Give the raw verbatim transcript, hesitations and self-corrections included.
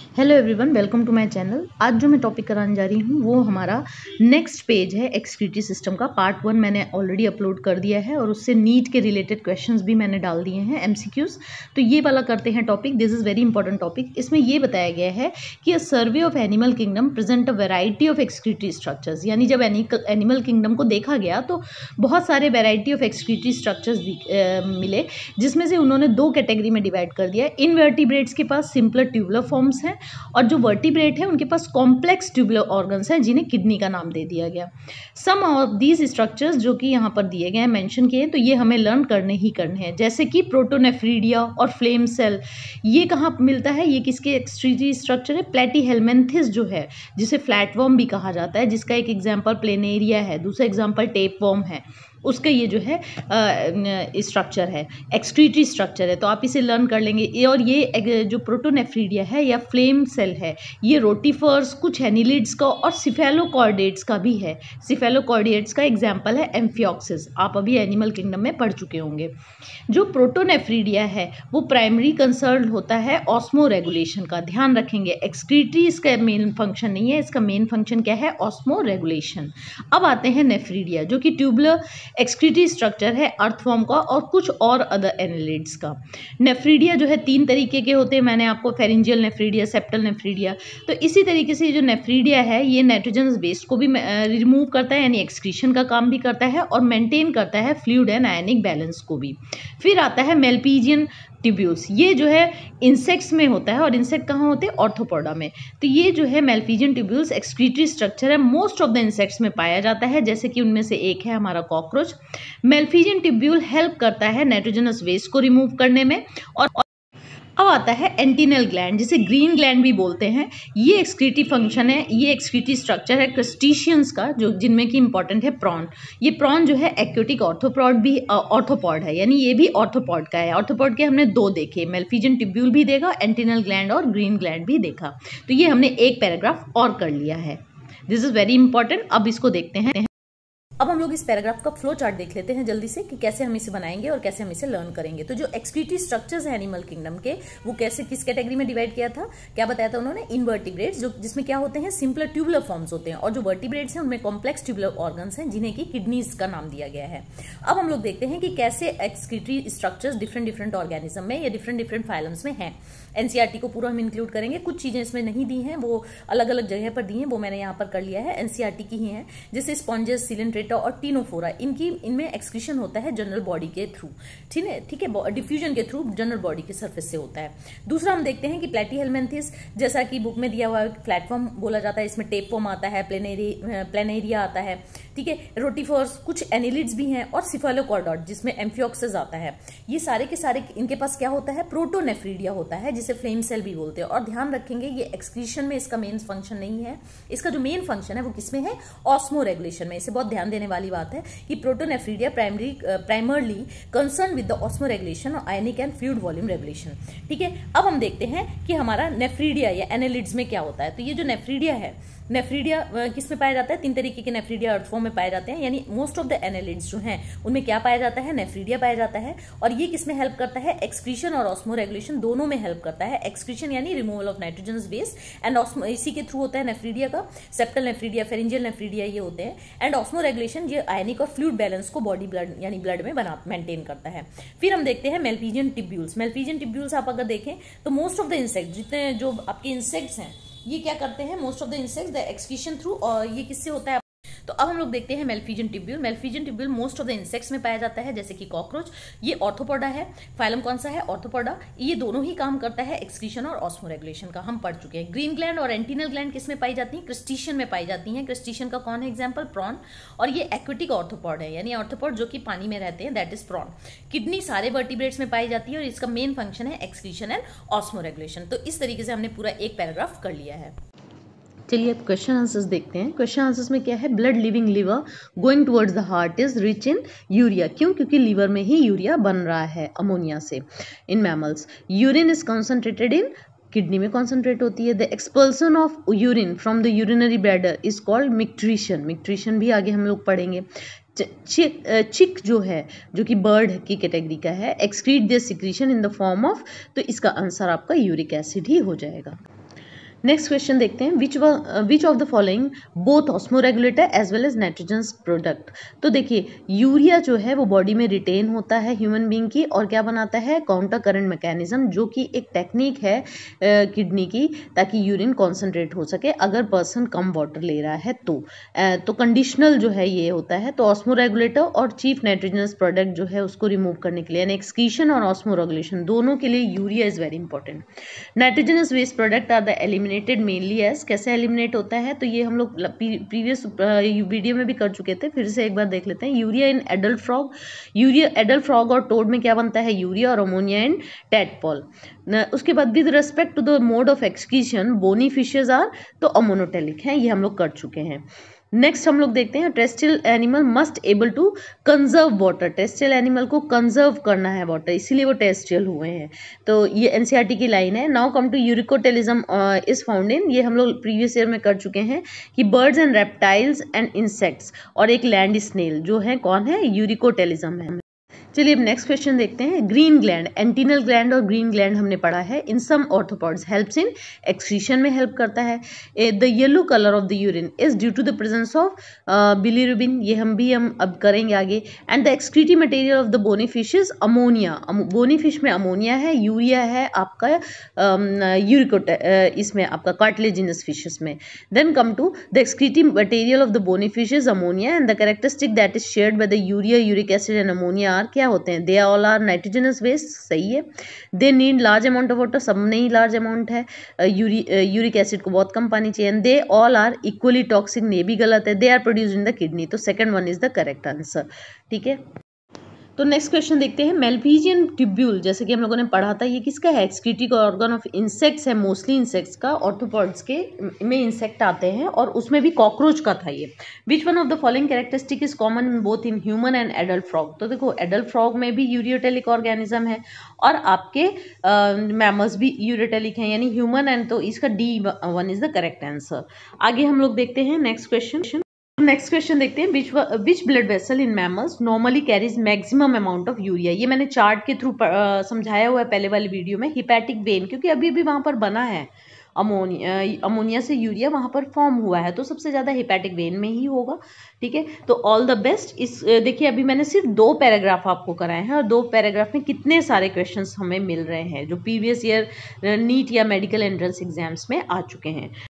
Hello everyone, welcome to my channel. आज जो मैं टॉपिक कराने जा रही हूँ वो हमारा नेक्स्ट पेज है एक्सक्रीटरी सिस्टम का। पार्ट वन मैंने ऑलरेडी अपलोड कर दिया है और उससे नीट के रिलेटेड क्वेश्चंस भी मैंने डाल दिए हैं, एमसीक्यूज। तो ये वाला करते हैं topic. This is very important topic. इसमें ये बताया गया है कि a survey of animal kingdom present a variety of excretory structures. यानी जब एनिमल किंगडम को देखा गया तो बहुत सारे वेराइटी ऑफ एक्सक्रीटरी स्ट्रक्चर्स मिले, जिसमें से उन्होंने दो कैटेगरी में डिवाइड कर दिया। इनवर्टिब्रेट्स के पास सिंपलर ट्यूबुलर फॉर्म्स हैं और जो वर्टिब्रेट है उनके पास कॉम्प्लेक्स ट्यूबुलर ऑर्गन्स हैं, जिन्हें किडनी का नाम दे दिया गया। सम ऑफ दीज स्ट्रक्चर्स जो कि यहाँ पर दिए गए हैं, मेंशन किए हैं, तो ये हमें लर्न करने ही करने हैं। जैसे कि प्रोटोनेफ्रीडिया और फ्लेम सेल, ये कहाँ मिलता है? ये किसके एक्सक्रीटरी स्ट्रक्चर है? प्लेटीहेल्मिन्थिस जो है, जिसे फ्लैटवर्म भी कहा जाता है, जिसका एक एग्जाम्पल प्लेनेरिया है, दूसरा एग्जाम्पल टेपवर्म है, उसका ये जो है स्ट्रक्चर है, एक्सक्रीटरी स्ट्रक्चर है। तो आप इसे लर्न कर लेंगे। ये और ये जो प्रोटोनेफ्रीडिया है या फ्लेम सेल है, ये रोटिफर्स, कुछ एनिलिड्स का और सिफेलोकॉर्डेट्स का भी है। सिफेलोकॉर्डेट्स का एग्जाम्पल है एम्फियोक्सिस। आप अभी एनिमल किंगडम में पढ़ चुके होंगे। जो प्रोटोनेफ्रीडिया है वो प्राइमरी कंसर्न होता है ऑस्मो रेगुलेशन का। ध्यान रखेंगे, एक्सक्रीटरी इसका मेन फंक्शन नहीं है, इसका मेन फंक्शन क्या है? Osmoregulation. अब आते हैं नेफ्रीडिया, जो कि ट्यूबुलर एक्सक्रीटरी स्ट्रक्चर है अर्थवर्म का और कुछ और अदर एनिलिड्स का। नेफ्रीडिया जो है तीन तरीके के होते हैं, मैंने आपको फेरिंजियल नेफ्रीडिया, सेप्टल नेफ्रीडिया। तो इसी तरीके से जो नेफ्रीडिया है ये नाइट्रोजनस वेस्ट को भी रिमूव करता है, यानी एक्सक्रीशन का काम भी करता है, और मेंटेन करता है फ्लूइड एंड आयनिक बैलेंस को भी। फिर आता है मेल्पीजियन ट्यूब्यूल्स। ये जो है इंसेक्ट्स में होता है, और इंसेक्ट कहाँ होते हैं? ऑर्थोपोडा में। तो ये जो है मेल्पीजियन ट्यूब्यूल्स एक्सक्रीटरी स्ट्रक्चर है, मोस्ट ऑफ द इंसेक्ट्स में पाया जाता है, जैसे कि उनमें से एक है हमारा कॉकरोच। मेल्पीजियन ट्यूब्यूल हेल्प करता है नाइट्रोजनस वेस्ट को रिमूव करने में। और अब आता है एंटीनल ग्लैंड, जिसे ग्रीन ग्लैंड भी बोलते हैं। ये एक्सक्रीटरी फंक्शन है, ये एक्सक्रीटरी स्ट्रक्चर है क्रस्टेशियंस का, जो जिनमें कि इंपॉर्टेंट है प्रॉन। ये प्रॉन जो है एक्वेटिक ऑर्थोपॉड भी ऑर्थोपॉड है, यानी ये भी ऑर्थोपॉड का है। ऑर्थोपॉड के हमने दो देखे, मेल्पीजियन ट्यूब्यूल भी देखा, एंटीनल ग्लैंड और ग्रीन ग्लैंड भी देखा। तो ये हमने एक पैराग्राफ और कर लिया है। This is very important. अब इसको देखते हैं। अब हम लोग इस पैराग्राफ का फ्लो चार्ट देख लेते हैं जल्दी से कि कैसे हम इसे बनाएंगे और कैसे हम इसे लर्न करेंगे। तो जो एक्सक्रीटरी स्ट्रक्चर्स है एनिमल किंगडम के, वो कैसे किस कैटेगरी में डिवाइड किया था, क्या बताया था उन्होंने? इनवर्टिब्रेट्स, जो जिसमें क्या होते हैं? सिंपलर ट्यूबुलर फॉर्म्स होते हैं, और जो वर्टिब्रेट्स हैं उनमें कॉम्प्लेक्स ट्यूबुलर ऑर्गन्स हैं, जिन्हें की किडनीज का नाम दिया गया है। अब हम लोग देखते हैं कि कैसे excretory structures different different organism में या डिफरेंट डिफरेंट फाइलम्स में है। एनसीईआरटी को पूरा हम इंक्लूड करेंगे, कुछ चीजें इसमें नहीं दी हैं, वो अलग अलग जगह पर दी हैं, वो मैंने यहाँ पर कर लिया है, एनसीईआरटी की ही है। जैसे स्पॉन्जेस, सिलेंट्रेटा और टीनोफोरा, इनकी इनमें एक्सक्रीशन होता है जनरल बॉडी के थ्रू, ठीक है ठीक है डिफ्यूजन के थ्रू जनरल बॉडी के सरफेस से होता है। दूसरा हम देखते हैं कि प्लेटीहेल्मिन्थिस, जैसा कि बुक में दिया हुआ प्लेटफॉर्म बोला जाता है, इसमें टेपवर्म आता है, प्लेनेरी प्लेनेरिया आता है, ठीक है, रोटिफर्स, कुछ एनिलिड्स भी हैं, और सिफेलोकॉर्डेट जिसमें एम्फियोक्सिस आता है। ये सारे के सारे इनके पास क्या होता है? प्रोटोनेफ्रीडिया होता है, जिसे फ्लेम सेल भी बोलते हैं। और ध्यान रखेंगे ये एक्सक्रीशन में इसका मेन फंक्शन नहीं है, इसका जो मेन फंक्शन है वो किसमें है? ऑस्मो रेगुलेशन में। इसे बहुत ध्यान देने वाली बात है कि protonephridia primary primarily concern with the osmoregulation और ionic and fluid volume regulation, ठीक है। अब हम देखते हैं कि हमारा नेफ्रीडिया या एनालिड्स में क्या होता है। तो ये जो नेफ्रीडिया है, नेफ्रीडिया किस में पाया जाता है? तीन तरीके के नेफ्रीडिया अर्थफॉर्म में पाए जाते हैं, यानी मोस्ट ऑफ द एनालिड्स जो हैं उनमें क्या पाया जाता है? नेफ्रीडिया पाया जाता है। और ये किसमें हेल्प करता है? एक्सक्रीशन और ऑस्मो रेगुलेशन दोनों में हेल्प करता है। एक्सक्रीशन यानी removal of nitrogenous waste, and osmo इसी के थ्रू होता है नेफ्रीडिया का। सेप्टल नेफ्रीडिया, फेरिंजियल नेफ्रीडिया ये होते हैं। एंड ऑस्मो रेगुलेशन ये आयनिक और फ्लूइड बैलेंस को बॉडी ब्लड यानी ब्लड में बना मेंटेन करता है। फिर हम देखते हैं मेल्पीजियन ट्यूब्यूल्स। मेल्पीजियन ट्यूब्यूल्स आप अगर देखें तो मोस्ट ऑफ द इंसेक्ट, जितने जो आपके इंसेक्ट्स हैं, ये क्या करते हैं? Most of the insects the excretion through, और ये किससे होता है? तो अब हम लोग देखते हैं Malpighian tubule. Malpighian tubule most of the insects में पाया जाता है, जैसे कि कॉकरोच। ये ऑर्थोपोडा है, फाइलम कौन सा है? ऑर्थोपोडा। ये दोनों ही काम करता है एक्सक्रीशन और ऑस्मो रेगुलेशन का, हम पढ़ चुके हैं। ग्रीन ग्लैंड और एंटीनल ग्लैंड किस में पाई जाती है? क्रस्टेशियन में पाई जाती है। क्रस्टेशियन का कौन है एग्जाम्पल? प्रॉन। और ये एक्वेटिक ऑर्थोपॉड है, यानी ऑर्थोपॉड जो कि पानी में रहते हैं, दैट इज प्रॉन। किडनी सारे वर्टिब्रेट्स में पाई जाती है, और इसका मेन फंक्शन है एक्सक्रीशन एंड ऑस्मो रेगुलेशन। तो इस तरीके से हमने पूरा एक पैराग्राफ कर लिया है। चलिए अब क्वेश्चन आंसर्स देखते हैं। क्वेश्चन आंसर्स में क्या है? Blood living liver going towards the heart is rich in urea. क्यों? क्योंकि लीवर में ही यूरिया बन रहा है अमोनिया से in mammals. Urine is concentrated in, kidney में कॉन्सेंट्रेट होती है। The expulsion of urine from the urinary bladder is called micturition. Micturition भी आगे हम लोग पढ़ेंगे। चिक चिक जो है, जो कि बर्ड की कैटेगरी का है, excrete their secretion in the form of, तो इसका आंसर आपका यूरिक एसिड ही हो जाएगा। नेक्स्ट क्वेश्चन देखते हैं, which which of the following both osmoregulator as well as nitrogen product. तो देखिए यूरिया जो है वो बॉडी में रिटेन होता है ह्यूमन बीइंग की, और क्या बनाता है, काउंटर करंट मैकेनिज्म, जो कि एक टेक्निक है किडनी uh, की, ताकि यूरिन कॉन्सेंट्रेट हो सके अगर पर्सन कम वाटर ले रहा है तो uh, तो कंडीशनल जो है ये होता है। तो ऑस्मोरेगुलेटर और चीफ नाइट्रोजनस प्रोडक्ट जो है उसको रिमूव करने के लिए, यानी एक्सक्रीशन और ऑस्मोरेगुलेशन दोनों के लिए urea is very important. Nitrogenous waste product are the eliminated mainly as, कैसे एलिमिनेट होता है, तो ये हम लोग प्रीवियस वीडियो में भी कर चुके थे, फिर से एक बार देख लेते हैं। Urea in adult frog, urea adult frog और टोड में क्या बनता है, यूरिया, और अमोनिया इन टैडपॉल। उसके बाद with respect to the mode of excretion, bony fishes are, तो अमोनोटेलिक हैं, ये हम लोग कर चुके हैं। नेक्स्ट हम लोग देखते हैं, terrestrial animal must able to conserve water, terrestrial animal को कंजर्व करना है वाटर, इसीलिए वो टेरेस्ट्रियल हुए हैं। तो ये एनसीईआरटी की लाइन है। Now come to uricotelism is found in, ये हम लोग प्रीवियस ईयर में कर चुके हैं कि birds and reptiles and insects, और एक लैंड स्नेल जो है कौन है, यूरिकोटेलिज्म है। चलिए अब नेक्स्ट क्वेश्चन देखते हैं। ग्रीन ग्लैंड, एंटीनल ग्लैंड और ग्रीन ग्लैंड हमने पढ़ा है। In some arthropods helps in excretion में हेल्प करता है। The yellow colour of the urine is due to the presence of bilirubin, ये हम भी हम अब करेंगे आगे। And the excretory material of the bony fish is ammonia, bony fish में अमोनिया है, यूरिया है आपका यूरिकोट uh, इसमें आपका कार्टिलेजिनस फिशेस में। Then come to the excretory material of the bony fish is ammonia, and the characteristic that is shared by the urea, uric acid and ammonia are, क्या होते हैं, they all are nitrogenous waste, सही है। They need large amount of water, सब में ही large amount है, यूरी यूरिक एसिड को बहुत कम पानी चाहिए। And they all are equally toxic, ये भी गलत है, they are produced in the kidney, तो second one is the correct answer, ठीक है। तो नेक्स्ट क्वेश्चन देखते हैं, मेल्पीजियन ट्यूब्यूल, जैसे कि हम लोगों ने पढ़ा था, ये किसका है, एक्सक्रीटरी ऑर्गन ऑफ इंसेक्ट्स है, मोस्टली इंसेक्ट्स का, ऑर्थोपॉड्स के में इंसेक्ट आते हैं, और उसमें भी कॉकरोच का था ये। Which one of the following characteristic is common in both in human and adult frog, तो देखो एडल्ट फ्रॉग में भी यूरियोटेलिक ऑर्गेनिज्म है, और आपके मैमल्स भी यूरियोटेलिक हैं, यानी ह्यूमन एंड, तो इसका D one is the correct answer. आगे हम लोग देखते हैं नेक्स्ट क्वेश्चन। नेक्स्ट क्वेश्चन देखते हैं, which which blood vessel in mammals normally carries maximum amount of urea, ये मैंने चार्ट के थ्रू समझाया हुआ है पहले वाली वीडियो में। हिपैटिक वेन, क्योंकि अभी भी वहां पर बना है अमोनिया, अमोनिया से यूरिया वहां पर फॉर्म हुआ है, तो सबसे ज्यादा हिपैटिक वेन में ही होगा, ठीक है। तो ऑल द बेस्ट। इस देखिए अभी मैंने सिर्फ दो पैराग्राफ आपको कराए हैं, और दो पैराग्राफ में कितने सारे क्वेश्चंस हमें मिल रहे हैं जो प्रीवियस ईयर नीट या मेडिकल एंट्रेंस एग्जाम्स में आ चुके हैं।